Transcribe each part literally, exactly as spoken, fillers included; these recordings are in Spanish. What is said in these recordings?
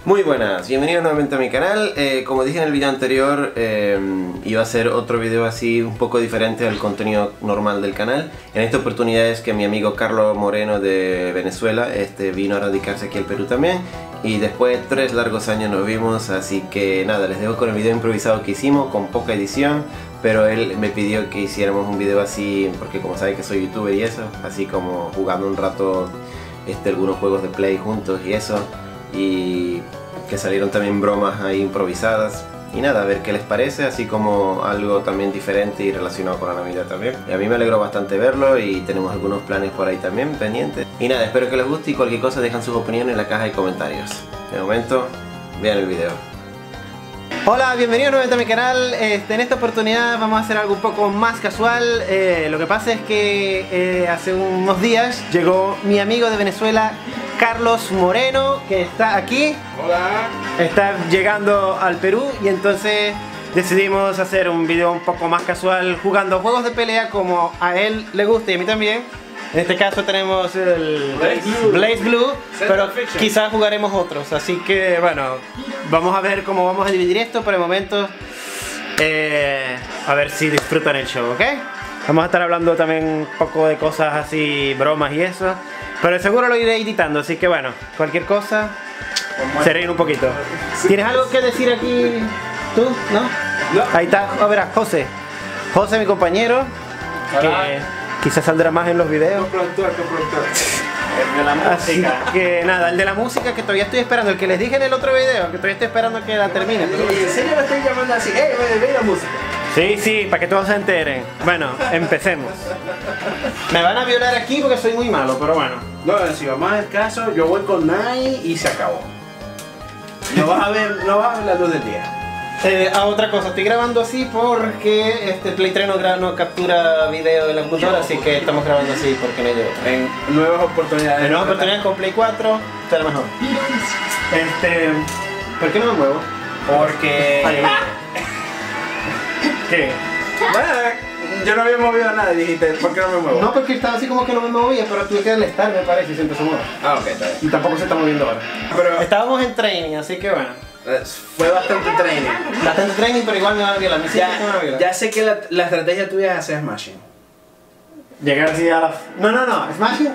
Muy buenas, bienvenidos nuevamente a mi canal. Eh, como dije en el video anterior, eh, iba a hacer otro video así un poco diferente al contenido normal del canal. En esta oportunidad es que mi amigo Carlos Moreno de Venezuela este, vino a radicarse aquí al Perú también. Y después de tres largos años nos vimos, así que nada, les dejo con el video improvisado que hicimos, con poca edición. Pero él me pidió que hiciéramos un video así, porque como sabe que soy youtuber y eso, así como jugando un rato este, algunos juegos de Play juntos y eso. Y que salieron también bromas ahí improvisadas y nada, a ver qué les parece, así como algo también diferente y relacionado con la Navidad también. Y a mí me alegró bastante verlo y tenemos algunos planes por ahí también pendientes. Y nada, espero que les guste y cualquier cosa dejan sus opiniones en la caja de comentarios. De momento, vean el video. Hola, bienvenidos nuevamente a mi canal. Este, en esta oportunidad vamos a hacer algo un poco más casual. Eh, lo que pasa es que eh, hace unos días llegó mi amigo de Venezuela, Carlos Moreno, que está aquí. Hola. Está llegando al Perú y entonces decidimos hacer un video un poco más casual jugando juegos de pelea como a él le gusta y a mí también. En este caso tenemos el Blaze Blue, Blaze Blue pero Fiction. quizás jugaremos otros, así que bueno, vamos a ver cómo vamos a dividir esto por el momento. Eh, a ver si disfrutan el show, ¿ok? Vamos a estar hablando también un poco de cosas así, bromas y eso, pero seguro lo iré editando, así que bueno, cualquier cosa, se ríen un poquito. ¿Tienes algo que decir aquí tú? ¿No? No. Ahí está, a ver, José. José, mi compañero, que quizás saldrá más en los videos. productor, productor. El de la música. Así que nada, el de la música que todavía estoy esperando, el que les dije en el otro video, que todavía estoy esperando que la termine. Pero... ¿En serio me estoy llamando así? ¡Eh, ve, ve la música! Sí, sí, para que todos se enteren. Bueno, empecemos. Me van a violar aquí porque soy muy malo, pero bueno. No, si vamos al caso, yo voy con Nai y se acabó. No vas a ver, no vas a ver la luz del día. Eh, ah, otra cosa, estoy grabando así porque este Play tres no, gra- no captura video de la computadora, así que estamos grabando así porque no llevo. En nuevas oportunidades. En nuevas oportunidades con Play cuatro, será mejor. Este... ¿Por qué no me muevo? Porque... Ay, ¿qué? Bueno, yo no había movido nada y dijiste, ¿por qué no me muevo? No, porque estaba así como que no me movía, pero tuve que darle estar, me parece, y se empezó a mover. Ah, ok, está bien. Y tampoco se está moviendo ahora. Pero Estábamos en training, así que bueno. eh, fue bastante training. Bastante training, pero igual me van a violar. Me siento que me van a Ya, violar. ya sé que la, la estrategia tuya es hacer smashing. Llegar así a la... No, no, no, Smashing.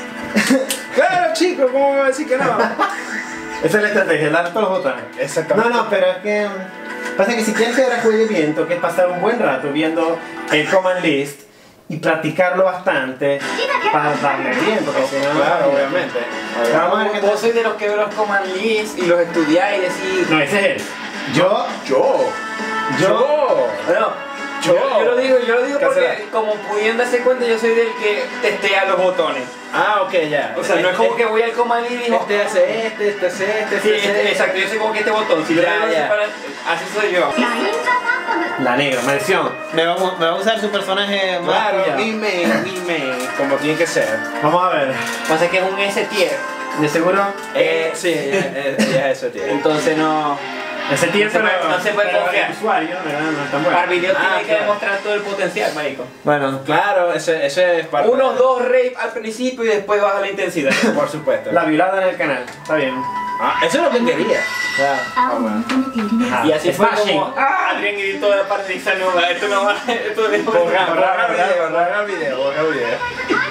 Claro, chico, ¿cómo me va a decir que no? Esa es la estrategia, dar todos los botones. Exactamente. No, no, pero es que... Pasa que si quieres que ahora juegue bien, tengo que pasar un buen rato viendo el command list y practicarlo bastante para darle bien, porque si no... Claro, obviamente. Vamos a ver qué tal. Vos sois de los que ve los command list y los estudiáis y decís... No, ese es él. Yo... Yo. Yo... Bueno, Yo. yo, yo lo digo, yo lo digo ¿Qué porque será? como pudiendo darse cuenta yo soy del que testea los botones. Ah, ok, ya. O sea, no es como que voy al command list y digo... Este hace este, este hace este, Sí, este hace este- este. exacto, yo soy como que este botón, si Ya, yo lo ya. separo, así soy yo. La negra, maldición. Me va, me va a usar su personaje más Claro, pillado. dime, dime, como tiene que ser. Vamos a ver. Pasa que es un S tier, De seguro... eh, Sí, ya, ya, ya eso, tío. entonces no... Ese tier, No se puede- no se puede pero confiar. el usuario, ¿verdad? No es tan Para bueno. el video Ah, tiene que claro. demostrar todo el potencial, marico. Bueno, Claro, ese, ese es parte. Unos dos rape al principio y después baja la intensidad. Por supuesto. la violada en el canal. Está bien. Ah, eso es lo que quería. Claro. Ah, bueno. Ah, Y así fue Smashing. como, ah, Adrián editó la parte de no va, esto no va, esto de Borra, borra, borra el borra. video, borra el video, borra el video.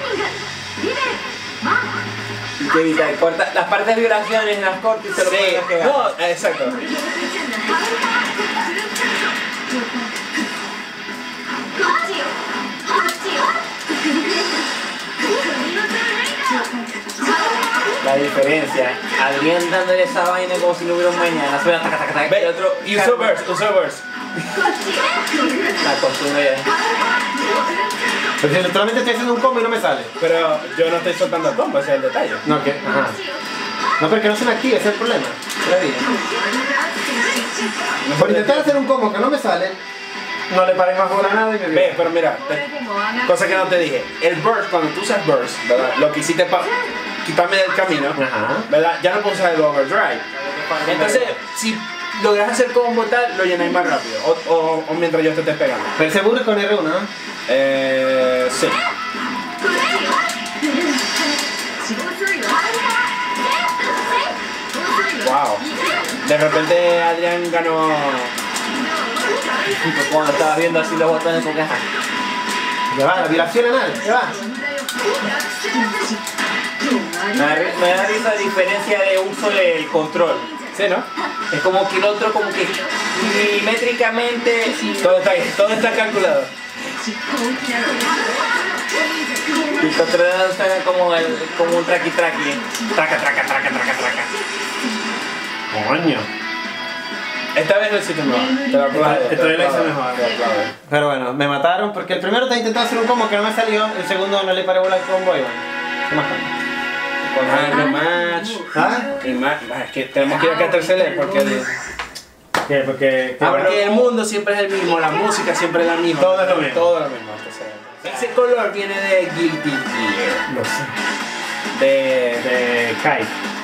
Y que evitar, corta, las partes de violaciones, las cortas y se lo Sí, pueden pegar. no, exacto. La diferencia, Adrián dándole esa vaina como si no hubiera un mañana, suena taca taca taca, y el otro, Uso burst, uso burst. la costumbre. Pero si solamente estoy haciendo un combo y no me sale. Pero yo no estoy soltando el combo, ese es el detalle. No, que. Ajá. No, porque no se me activa, ese es el problema. Está bien. Por intentar hacer un combo que no me sale, no le paré más bola a nada y me Ve, vio. pero mira, te- cosa que no te dije. El burst, cuando tú usas burst, ¿verdad? Lo que hiciste para quitarme del camino, Ajá. ¿verdad? Ya no puedo usar el overdrive. Entonces, si logras hacer combo tal, lo llenáis más rápido. O, o, o mientras yo te esté pegando. Pero seguro es con R uno, ¿no? Eh. Sí. Wow. De repente Adrián ganó. Cuando estabas viendo así los botones con caja. Ya va, la violación anal, ya va. Me da, me da risa la diferencia de uso del control. Sí, ¿no? Es como que el otro como que milimétricamente Todo está, todo está calculado. el control suena como, el, como un traqui traqui. Traca, traca, traca, traca, traca. Coño. Esta vez lo hiciste mejor. Te lo aplaudo. Esta vez lo hice mejor. Te lo aplaudo. Pero bueno, me mataron porque el primero te intentó hacer un combo que no me salió, el segundo no le paré bola al combo y bueno. ¿Qué más combo? Ah, rematch. ¿Ah? Y más, ah, es que tenemos que ir acá a tercer porque, el, ¿Qué? Porque... ah, porque el mundo siempre es el mismo, la música siempre es la misma. Todo es lo mismo. Todo es lo mismo. Entonces, ese color viene de Guilty Gear. No sé. De. De Kai.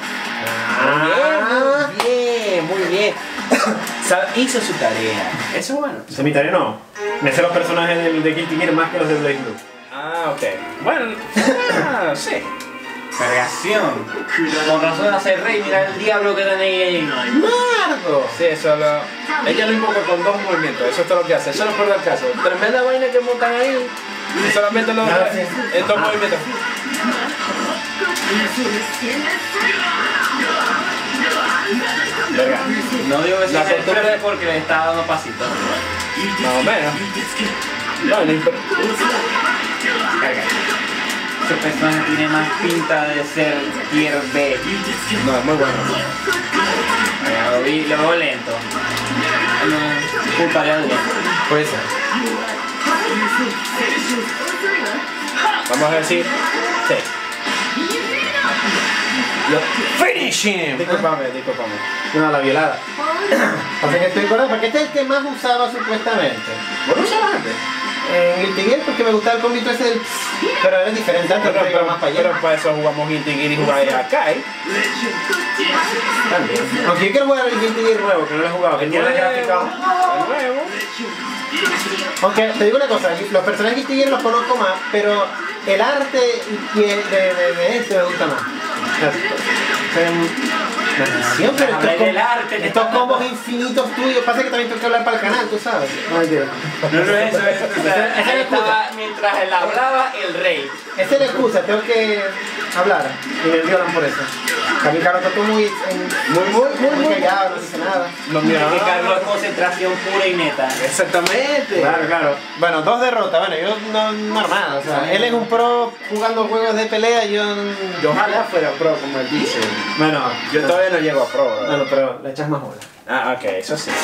Ah, muy bien, muy bien. Sabe- Hizo su tarea. Eso es bueno. Se mi tarea no. Me sé los personajes de, de Guilty Gear más que los de Blaze Blue. Ah, ok. Bueno, ah, sí. Cargación. Con razón hace rey, mira el diablo que tenéis ahí. ¡Mardo! Sí, eso lo. Ella lo invoca con dos movimientos, eso es todo lo que hace, eso no es por el caso. Tremenda vaina que montan ahí y solamente lo Ah, sí. en dos movimientos. Verga, No digo que La sea costumbre- el porque le estaba dando pasitos. más o menos. No, no importa. Carga. Ese personaje tiene más pinta de ser tier B. No, es muy bueno. Eh, Lo vi, lo veo lento. No, culpa de alguien. Puede ser. Vamos a decir. Sí. ¡Finish him! Disculpame, disculpame. No, la violada. Pasa que estoy acordado porque este es el que más usaba supuestamente. ¿Vos lo usabas antes? En Guilty Gear porque me gustaba el combito ese del... Pero era diferente, antes Pero, pero, pero, más para pero allá. para eso jugamos Guilty Gear y jugáis a Kai. También. Aunque yo quiero jugar el Guilty Gear nuevo, que no lo he jugado, que tiene la gráfica... De nuevo. Aunque te digo una cosa, los personajes Guilty Gear los conozco más, pero el arte y el de, de, de este me gusta más. O sea, maldición, pero estos, Hablar del com- arte, que estos está combos hablando. infinitos tuyos, pasa que también tengo que hablar para el canal, tú sabes. No, mentira. No, no es eso, es eso. O sea, Esa es la ahí excusa. estaba, mientras él hablaba, el rey. Esa es la excusa, tengo que hablar y me violan por eso. También Carlos está muy, en- Muy, muy, muy, muy muy. callado, no dice nada. No, mira, Que Carlos es concentración pura y neta. Exactamente. Claro, claro. Bueno, dos derrotas, bueno, yo no normal, o sea, él es un pro jugando juegos de pelea, yo... Yo ojalá fuera pro como él dice. Bueno, Yo todavía no llego a pro, bro. bueno, pero le echas más bola. Ah, ok, eso sí.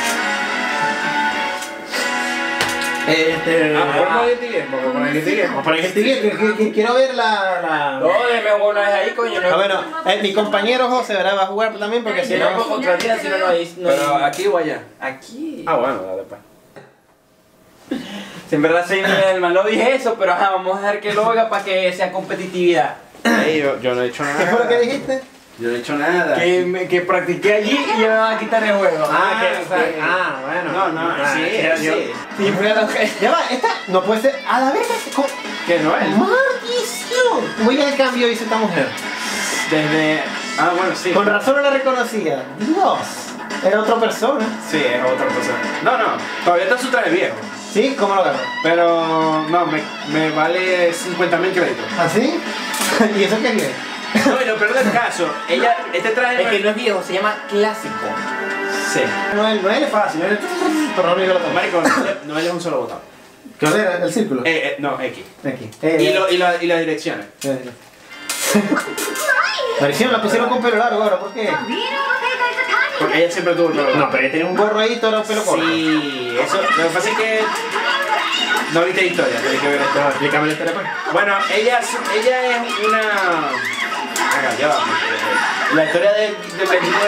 Este... Ah, ¿por qué Guilty Gear? ¿Por qué Guilty Gear? Vamos a poner Guilty Gear, que, que- que quiero ver la... la... No, déjame jugar una vez ahí, coño. Ah, No, bueno, eh, mi compañero José, ¿verdad? Va a jugar también porque si si no, no... contra ti, si no, no hay. No Pero hay- aquí o allá. Aquí. Ah, bueno, dale pues. Si en verdad soy nivel mal, no dije eso, pero ajá, vamos a dejar que lo haga para que sea competitividad. Ey, yo, yo no he hecho nada. ¿Qué fue lo que dijiste? Yo no he hecho nada. Que, me- que practiqué allí y ya me van a quitar el juego. Ah, que- o sea, que- Ah, bueno. No, no, Ah, sí, era yo. sí. Sí, pero que- Ya va, esta no puede ser... A la vez, ¿cómo? Que no es. ¡Maldición! Muy al cambio hizo esta mujer. Desde. Ah, bueno, sí. Con razón no la reconocía. Dios, era otra persona. Sí, es otra persona. No, no, todavía está su traje viejo. ¿Sí? ¿Cómo lo agarró? Pero no, me, me vale cincuenta mil créditos. ¿Así? ¿Y eso qué es? No, y lo peor del caso, ella, este traje es que no es viejo, se llama clásico. Sí. No es, no es fácil, no es... Pero no digo lo Marico, no, no es un solo botón. ¿Qué era? ¿El círculo? Eh, eh, no, X. Aquí. Y, lo, y, la, y las direcciones. La visión la pusieron con pelo largo ahora, ¿por qué? Porque ella siempre tuvo el pelo largo. No, pero ella tenía un gorro ahí y todo era un pelo corto. Sí, eso. Lo que pasa es que. No viste historia, tenés que ver esto. No, explícame la historia pues. Bueno, ella, ella es una. Haga, ya va. porque La historia de, de Blaze Blue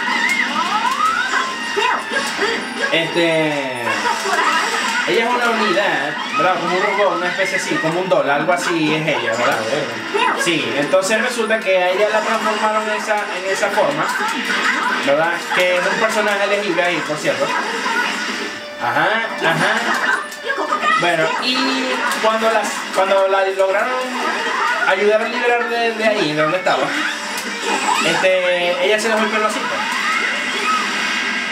es. Este. Ella es una unidad, ¿verdad? Como un robot, una especie así, como un doll, algo así es ella, ¿verdad? Sí, entonces resulta que a ella la transformaron en esa, en esa forma, ¿verdad? Que es un personaje elegible ahí, por cierto. Ajá, ajá. Bueno, y cuando, las, cuando la lograron ayudar a liberar de, de ahí, de donde estaba, este, ella se dejó el pelo así, pues.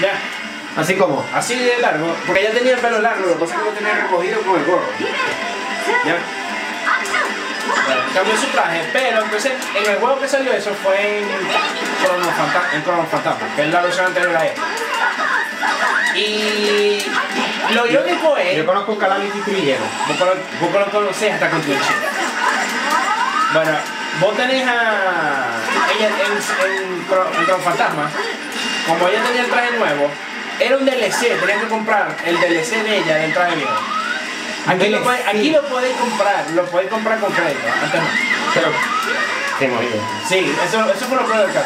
Ya. Así como. Así de largo, porque ella tenía el pelo largo, lo que pasa es que lo tenía recogido con el gorro. ¿Ya? Bueno, cambió su traje, pero entonces en el juego que salió eso fue en Chrono Fantasma, en Chrono Fantasma, que es la versión anterior a esta. Y lo irónico es... Yo conozco Calamity Trillero. Vos lo, vos lo conocés hasta con tu chica. Bueno, vos tenés a ella en, en, en Chrono Fantasma, como ella tenía el traje nuevo, era un D L C, tenías que comprar el D L C de ella del traje viejo. Aquí, lo, podéis, aquí lo podéis comprar, lo podéis comprar con crédito, antes no. Pero, qué movido. Sí, eso, eso fue lo peor del caso.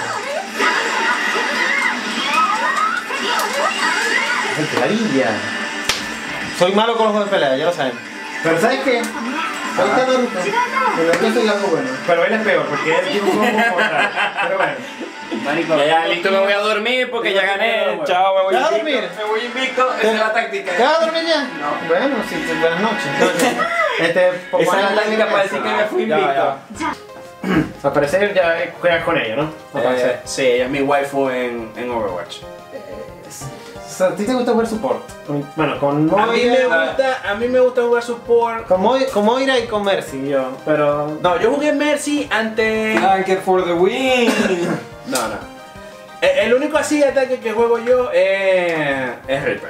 ¡Qué maravilla! Soy malo con los juegos de pelea, ya lo saben. Pero ¿sabes qué? Ahorita Naruto. Naruto soy algo bueno. Pero él es peor, porque él tiene un juego muy mortal. Pero bueno. Marico, Ya, ya, listo, me voy a dormir porque ya gané. Chao, me voy ¿Te vas a invicto. dormir? Me voy invicto, esa es la táctica. ¿Te vas a dormir ya? No. Bueno, sí, pues, buenas noches. Entonces, este, por Esa es la poner táctica para decir que me fui Ya, invicto. ya. Al parecer ya juegas con ella, ¿no? Al Eh, parecer. sí, ella es mi waifu en, en Overwatch. O sea, ¿a ti te gusta jugar support? Bueno, con A mí me Moira, gusta, a mí me gusta jugar support. con, Moira, con Moira y con Mercy, yo. Pero No, yo jugué Mercy ante... Anker for the win. No, no. El, el único así de ataque que juego yo es, es Reaper.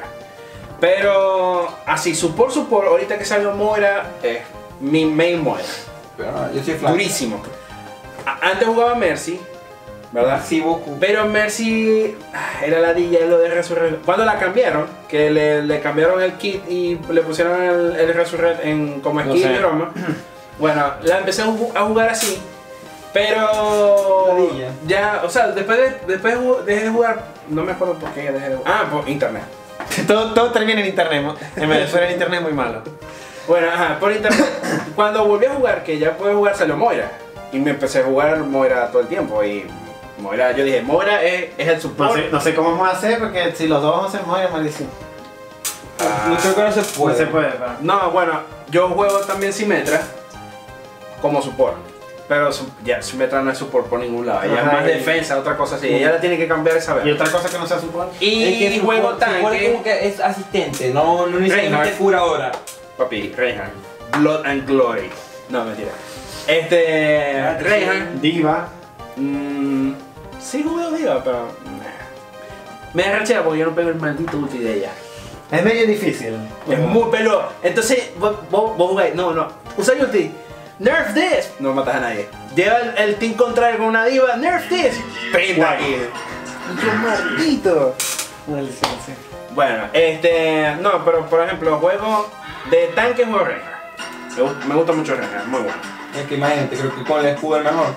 Pero así, support, support, ahorita que salgo Moira, es mi main Moira. Pero no, yo soy flaco. Durísimo. A- Antes jugaba Mercy, ¿verdad? Sí, Goku. Pero Mercy ah, era la D J lo de Resurrect. Cuando la cambiaron, que le, le cambiaron el kit y le pusieron el, el Resurrect en, como No skin sé. y broma. Bueno, la empecé a ju- a jugar así. Pero Ladilla. ya, o sea, después de, después de ju- dejé de jugar, no me acuerdo por qué dejé de jugar. Ah, por internet. todo, todo termina en internet. mo- En Venezuela el internet es muy malo. Bueno, ajá, por internet. Cuando volví a jugar, que ya pude jugar, salió Moira. Y me empecé a jugar Moira todo el tiempo. Y Moira, yo dije, Moira es, es el No support. sé, no sé cómo vamos a hacer porque si los dos vamos a hacer Moira, maldición. Ah. No creo que no se No puede. se puede, pero. No, bueno, yo juego también Symmetra como support. Pero su- ya, Symmetra no es support por ningún lado. Ella es Ajá, más y- defensa, otra cosa así. Ella la tiene que cambiar esa Y vez. otra cosa que no sea support. Y, Es que juego support- support tanque. como que es asistente, no, no necesariamente Reinhardt. curadora. Papi, Reinhardt. Blood and Glory. No, mentira. Este. Reinhardt. Diva. Mmm. Sí juego Diva, pero. nah. Me da rechera porque yo no pego el maldito ulti de ella. Es medio difícil. Es muy peludo. Entonces, vos, vos, vos jugáis. No, no. Usa el ulti. Nerf this. No matas a nadie. Lleva el, el team contrario con una diva. Nerf this. Pinta aquí. ¡Qué maldito! Maldición, sí. Bueno, este. No, pero por ejemplo, juego de tanque juego Reinhardt. Me, gu- me gusta mucho Reinhardt, muy bueno. Es que imagínate, creo que con el escudo es mejor.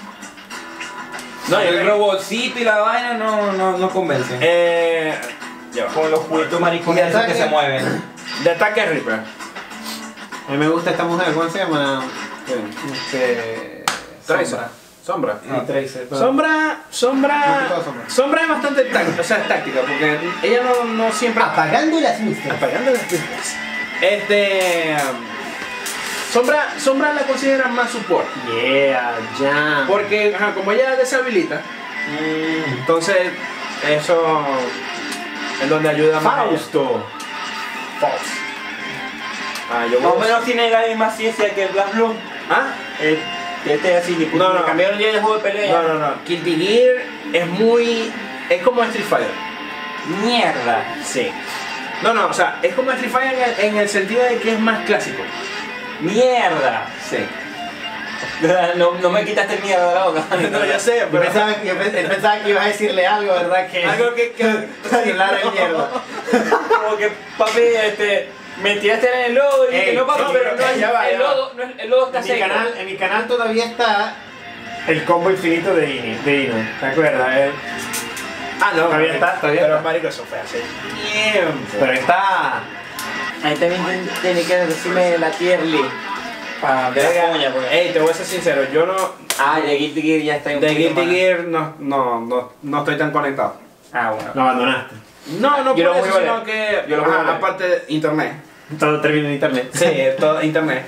No, el yo- robotcito y la vaina no, no, no convencen. Eh. Ya va. Con los juguetos maricones Y esos que ataque. se mueven. De ataque Reaper. A mí me gusta esta mujer, ¿cómo se llama? Este. Tracer. Sombra. Sí, Tracer. pero- Sombra, Más sombra, que todo sombra. sombra es bastante táctica, o sea, es táctica, porque ella no, no siempre... Apagando las luces. Apagando las luces. Este... Sombra, sombra la consideran más support, Yeah, ya. porque ajá, como ella deshabilita, entonces eso es donde ayuda más a ella. Fausto. Faust. Ah, yo Más o voy- menos tiene la misma ciencia que el Black Blue. ¿Ah? Eh, que este es así, No, no. cambiaron ya de juego de pelea. No, no, no. Guilty Gear es muy... es como Street Fighter. Mierda. Sí. No, no, o sea, es como Street Fighter en el, en el sentido de que es más clásico. Mierda. Sí. No, no me quitaste el miedo de la boca. No, ya sé, Yo pero... pensaba, yo pe- él pensaba que ibas a decirle algo, ¿verdad? Que Algo que... que hablar el mierda. Como que, papi, este, me tiraste en el lodo y dije, Ey, no, papi, no, pero pero no, ya va, el, ya va. lodo, no es- el lodo está En mi, seco. canal, en mi canal todavía está el combo infinito de Ini, de Ino, ¿te acuerdas? Eh, Ah, no. Todavía está, todavía Pero está. marico, eso fue hace tiempo. Pero está... Ahí también tiene que decirme la tier list. Para ver Verga. la coña, porque. Ey, te voy a ser sincero, yo no... Ah, de Guilty Gear ya está un De poquito Guilty más. Gear no, no, no, no estoy tan conectado. Ah, bueno. Lo abandonaste. No, no Yo lo por voy eso, a ver. sino que... Yo lo voy a ajá, ver. aparte de internet. Todo termina en internet. Sí, todo internet.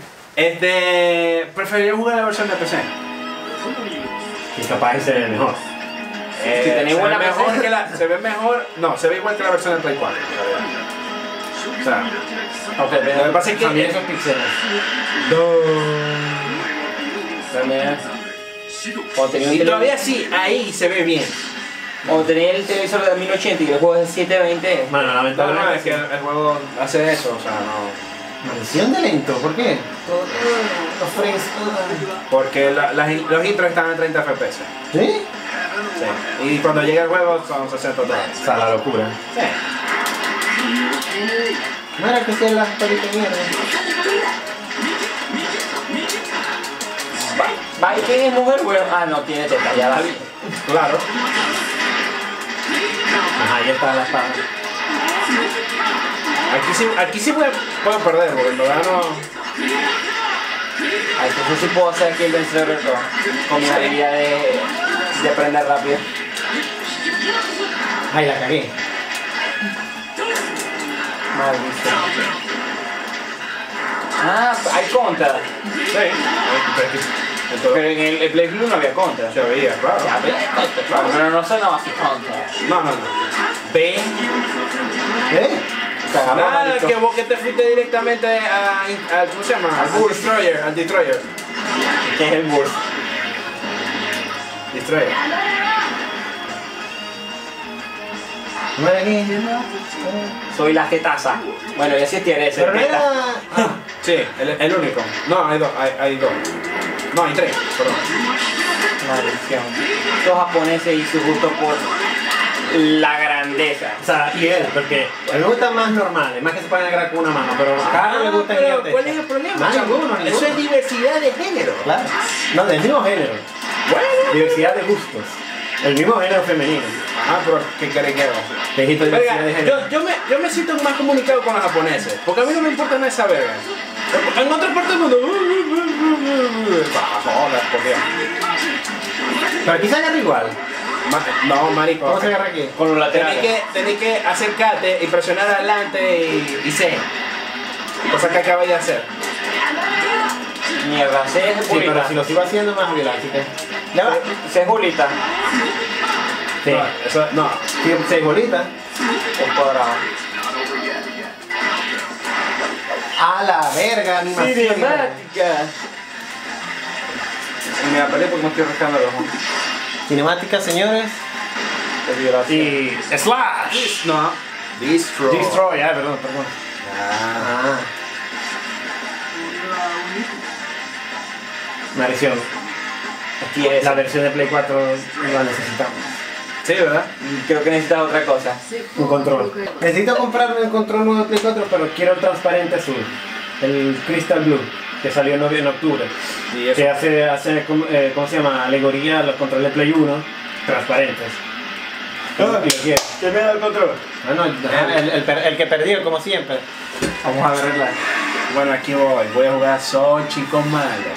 Este... Preferiría jugar la versión de P C. Y capaz ese es el mejor. Eh, si tenéis se, buena ve mejor P C, que la, se ve mejor, no, se ve igual que la versión de Play cuatro. O sea, aunque lo que pasa es que también esos píxeles. También. O tenía un y tele- todavía sí, ahí se ve bien. o tenía el televisor de mil ochenta y el juego es de setecientos veinte. Bueno, No, no, es lamentablemente. que el, el juego hace eso, o sea, no. Maldición de lento, ¿por qué? Todo- Los frames. Porque la- las in- los intros están en treinta F P S. ¿Sí? Sí. Y cuando llega el juego son sesenta dólares. O sea, la locura. Sí. No era que sean las palitas mierda. Va, ¿y quién es mujer? Bueno, ah, no, tiene teta, ya la vi. Claro. Ajá, ahí está la espada. Aquí sí, aquí sí puedo, puedo perder, porque en verdad no. Ay, entonces sí puedo hacer aquí el vencedor de todo. Con mi habilidad de, de aprender rápido. Ay, la cagué. Maldición. Ah, hay contra. Sí. Entonces, Pero en el, el Play Blue no había contra. se veía, claro. Ya, pero hay contra, claro, pero no sonaba así contra. No, no, no. Ve. ¿Eh? Cagamos, Nada, marico. que vos que te fuiste directamente a, a ¿cómo se llama? Al Destroyer, al Destroyer. ¿Qué es el burst? Destroyer. ¿No era aquí? Soy la jetaza. Bueno, ya sí tiene ese. Pero no jeta. era... Ah, Sí, el, el único. No, hay dos, hay, hay dos. No, hay tres, perdón. Maldición. Estos japoneses y su gusto por la grandeza. O sea, y él, porque a mí me gustan más normales, más que se pueden agarrar con una mano, pero a Carlos le gusta pero gigante. ¿cuál es el problema? No, chamo? ninguno, ninguno. Eso es diversidad de género. Claro. No, del mismo género. Bueno. Diversidad de gustos. El mismo género femenino. Ajá, pero ¿qué querés que haga? Te dijiste diversidad Verga, de género. yo, yo, me, yo me siento más comunicado con los japoneses, porque a mí no me importa nada esa verga. En otras partes del mundo... Ah, joder, ¿por qué? Pero aquí se agarra igual. Ma- No, marico. ¿Cómo se agarra aquí? Con los Tenés laterales. que, tenés que acercarte y presionar adelante y, y C. Cosa que acabas de hacer. Mierda, C es Sí, Julita. pero si lo sigo haciendo más violento, así que... Ya va. C es Julita. Sí. No, eso, no. Sí, seis bolitas. Es cuadrado. A la verga, animación. Cinemática. Y me la perdí porque me estoy rascando el ojo. Cinemática, señores. Es violación. y Slash. No. Distro. Destroy, ah, perdón, perdón. Ah. Maldición. Aquí es. La versión de Play cuatro la necesitamos. Sí, ¿verdad? Creo que necesitas otra cosa. Un control. Necesito comprarme un control nuevo de Play cuatro, pero quiero el transparente azul. El Crystal Blue, que salió en, novie- en octubre. Y eso. Que hace, hace ¿cómo, eh, ¿cómo se llama? Alegoría a los controles de Play uno transparentes. Ah. Y lo quiero. ¿Quién me da el control? Bueno, el, el, per- el que perdió, como siempre. Vamos a verla. Bueno, aquí voy. Voy a jugar Soy Chico Malo.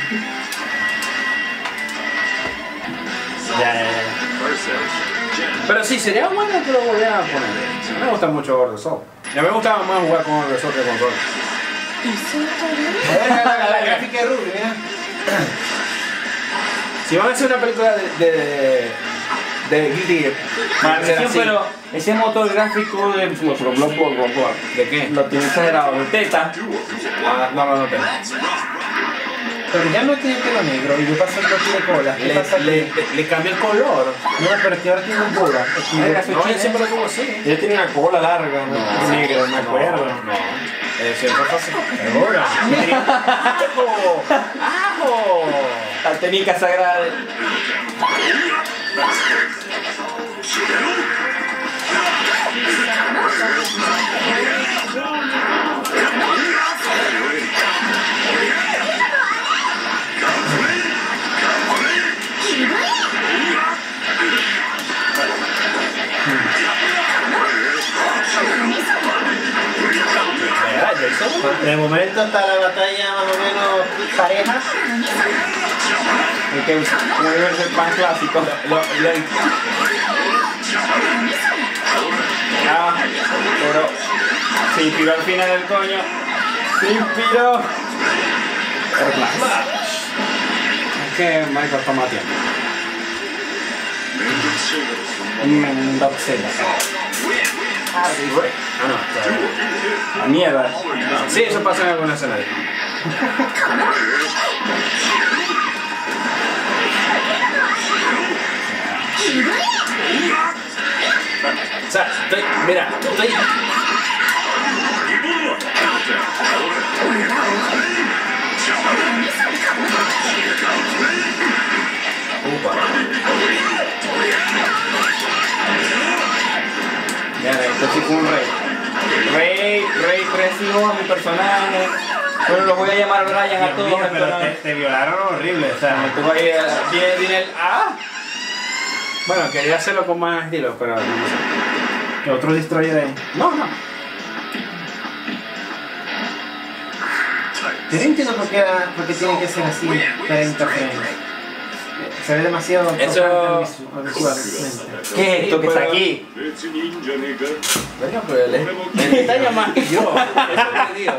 Ya, ya, ya. Pero sí, sería bueno que lo volvieran a poner. A mí me gusta mucho Gordo Soul. Y a mí me gustaba más jugar con Gordo Soul que con Gordo. La, la, la gráfica de Ruby, mira. Si van a hacer una película de. de. de Guilty Gear, Maldición, así. pero ese motor gráfico de nuestro blog, blog, blog, blog, ¿De qué? lo tiene exagerado. De teta. Ah, no, no, no, tengo. Pero ya no tiene pelo negro y yo paso que tiene cola. ¿Qué Le, pasa aquí? le, le cambió el color. No, pero es que ahora tiene un bola. Verga, soy No, yo chino. siempre lo tuvo así. Ella tiene una cola larga, ¿no? Negro, me acuerdo. No. Eh, siempre fue así. Ahora. ¡Ajo! ¡Ajo! La técnica sagrada. de- ¿Verdad, Jason? De momento está la batalla más o menos pareja. El que como debe ser pan clásico. Lo, lo, Ah, pero se inspiró al final del coño. Se inspiró. es que Michael toma tiempo. Un Doxel. Ah, no, la mierda. Sí, eso pasa en algunos escenarios. O sea, estoy, mira, estoy... Upa. Ya, esto sí fue un rey. Rey, rey crecido a mi personaje. Bueno, los voy a llamar Brian a Dios todos. mío, pero te, entonces, te violaron horrible, o sea. me tuvo ahí, eh, viene, viene el ¡ah! Bueno, quería hacerlo con más estilo, pero no sé. Que otro destroyer ahí. No, no. Yo no entiendo por qué, por qué tiene que ser así, treinta frames. Se ve demasiado Eso- chocante visu- visualmente. ¿Qué es esto que está pero- aquí? Venga, pero él es... Él detalla más que yo. Eso te digo.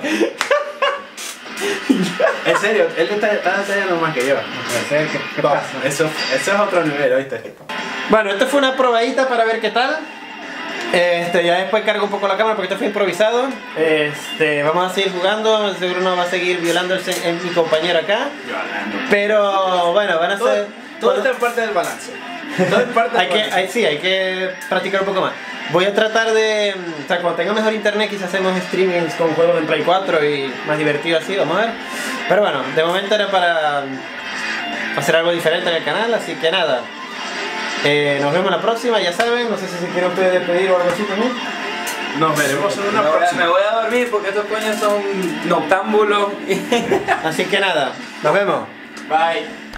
En serio, él está, está detallando más que yo. No puede ser, ¿qué, qué pasa? Eso, eso es otro nivel, ¿oíste? Bueno, esto fue una probadita para ver qué tal. Este, ya después cargo un poco la cámara porque esto fue improvisado. Este, vamos a seguir jugando, seguro no va a seguir violando el, se- el- mi compañero acá. Pero bueno, van a Todo, ser... todo bueno, esto es parte del balance. Todo es parte del hay que, balance. hay- sí, hay que practicar un poco más. Voy a tratar de... O sea, cuando tenga mejor internet quizás hacemos streamings con juegos en Play cuatro y más divertido así, vamos a ver. Pero bueno, de momento era para hacer algo diferente en el canal, así que nada. Eh, nos vemos la próxima, ya saben, no sé si se quieren ustedes despedir o algo así también. Nos veremos en Me una voy, a, próxima. me voy a dormir porque estos coños son noctámbulos. Así que nada, nos vemos. Bye.